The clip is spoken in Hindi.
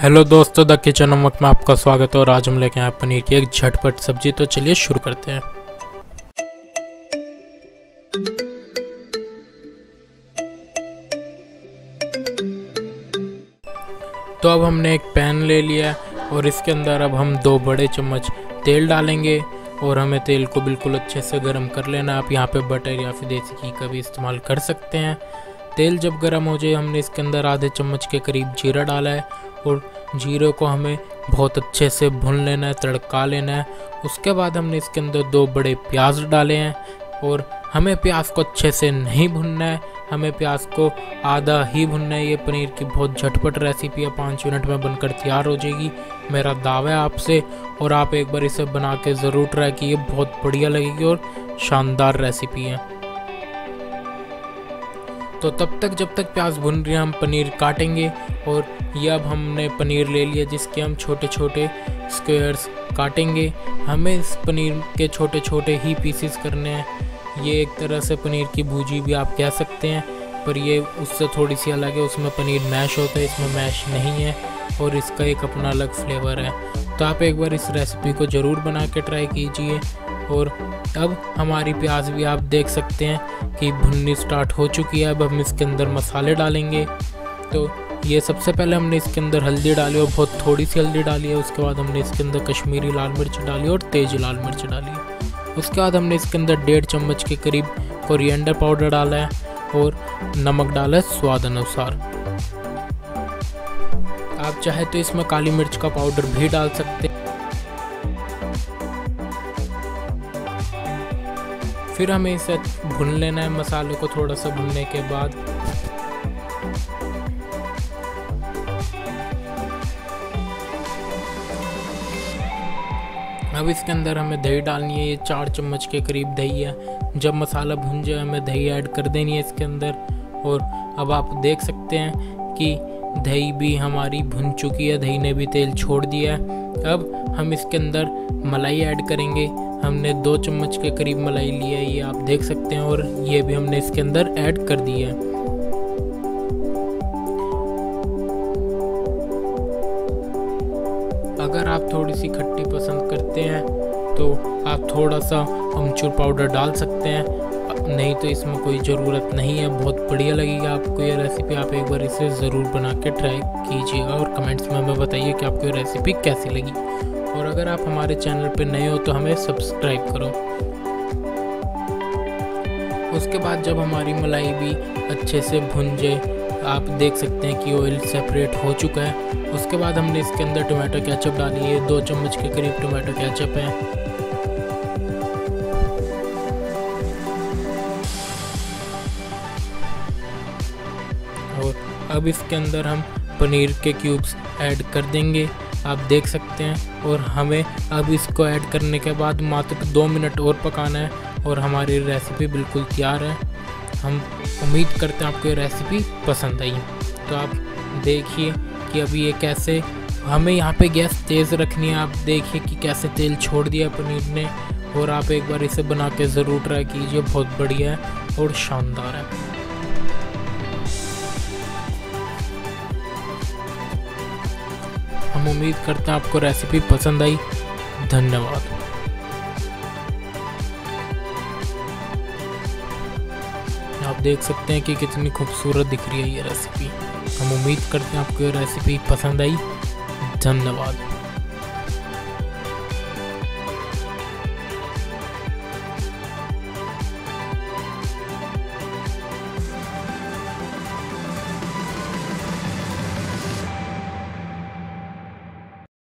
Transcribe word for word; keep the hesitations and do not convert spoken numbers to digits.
हेलो दोस्तों, द किचन नमक में आपका स्वागत है। और आज हम लेके आए पनीर की एक झटपट सब्जी। तो चलिए शुरू करते हैं। तो अब हमने एक पैन ले लिया और इसके अंदर अब हम दो बड़े चम्मच तेल डालेंगे और हमें तेल को बिल्कुल अच्छे से गर्म कर लेना। आप यहाँ पे बटर या फिर देसी घी का भी इस्तेमाल कर सकते हैं। तेल जब गर्म हो जाए, हमने इसके अंदर आधे चम्मच के करीब जीरा डाला है और जीरे को हमें बहुत अच्छे से भून लेना है, तड़का लेना है। उसके बाद हमने इसके अंदर दो बड़े प्याज डाले हैं और हमें प्याज को अच्छे से नहीं भुनना है, हमें प्याज को आधा ही भुनना है। ये पनीर की बहुत झटपट रेसिपी है, पाँच मिनट में बनकर तैयार हो जाएगी, मेरा दावा है आपसे। और आप एक बार इसे बना के ज़रूर ट्राई कीजिए, बहुत बढ़िया लगेगी और शानदार रेसिपी है। तो तब तक जब तक प्याज भुन रही है, हम पनीर काटेंगे। और ये अब हमने पनीर ले लिया जिसके हम छोटे छोटे स्क्वायर्स काटेंगे। हमें इस पनीर के छोटे छोटे ही पीसेस करने हैं। ये एक तरह से पनीर की भुजी भी आप कह सकते हैं, पर ये उससे थोड़ी सी अलग है। उसमें पनीर मैश होता है, इसमें मैश नहीं है और इसका एक अपना अलग फ्लेवर है। तो आप एक बार इस रेसिपी को ज़रूर बना के ट्राई कीजिए। और अब हमारी प्याज भी आप देख सकते हैं कि भुननी स्टार्ट हो चुकी है। अब हम इसके अंदर मसाले डालेंगे। तो ये सबसे पहले हमने इसके अंदर हल्दी डाली और बहुत थोड़ी सी हल्दी डाली है। उसके बाद हमने इसके अंदर कश्मीरी लाल मिर्च डाली और तेज लाल मिर्च डाली है। उसके बाद हमने इसके अंदर डेढ़ चम्मच के करीब कोरिएंडर पाउडर डाला है और नमक डाला है स्वाद अनुसार। आप चाहे तो इसमें काली मिर्च का पाउडर भी डाल सकते हैं। फिर हमें इसे भून लेना है, मसाले को थोड़ा सा भुनने के बाद। अब इसके अंदर हमें दही डालनी है। ये चार चम्मच के करीब दही है। जब मसाला भुन जाए, हमें दही ऐड कर देनी है इसके अंदर। और अब आप देख सकते हैं कि दही भी हमारी भुन चुकी है, दही ने भी तेल छोड़ दिया है। अब हम इसके अंदर मलाई ऐड करेंगे। हमने दो चम्मच के करीब मलाई लिया है, ये आप देख सकते हैं। और ये भी हमने इसके अंदर ऐड कर दी है। अगर आप थोड़ी सी खट्टी पसंद करते हैं तो आप थोड़ा सा अमचूर पाउडर डाल सकते हैं, नहीं तो इसमें कोई ज़रूरत नहीं है। बहुत बढ़िया लगेगी आपको ये रेसिपी। आप एक बार इसे ज़रूर बना के ट्राई कीजिएगा और कमेंट्स में हमें बताइए कि आपको ये रेसिपी कैसी लगी। और अगर आप हमारे चैनल पे नए हो तो हमें सब्सक्राइब करो। उसके बाद जब हमारी मलाई भी अच्छे से भुन जाए, आप देख सकते हैं कि ऑयल सेपरेट हो चुका है। उसके बाद हमने इसके अंदर टोमेटो केचप डाली है। दो चम्मच के करीब टोमेटो केचप है। और अब इसके अंदर हम पनीर के क्यूब्स ऐड कर देंगे, आप देख सकते हैं। और हमें अब इसको ऐड करने के बाद मात्र दो मिनट और पकाना है और हमारी रेसिपी बिल्कुल तैयार है। हम उम्मीद करते हैं आपको ये रेसिपी पसंद आई। तो आप देखिए कि अभी ये कैसे, हमें यहाँ पे गैस तेज़ रखनी है। आप देखिए कि कैसे तेल छोड़ दिया पनीर ने। और आप एक बार इसे बना के ज़रूर ट्राई कीजिए, बहुत बढ़िया है और शानदार है। हम उम्मीद करते हैं आपको रेसिपी पसंद आई। धन्यवाद। आप देख सकते हैं कि कितनी खूबसूरत दिख रही है ये रेसिपी। हम उम्मीद करते हैं आपको ये रेसिपी पसंद आई। धन्यवाद।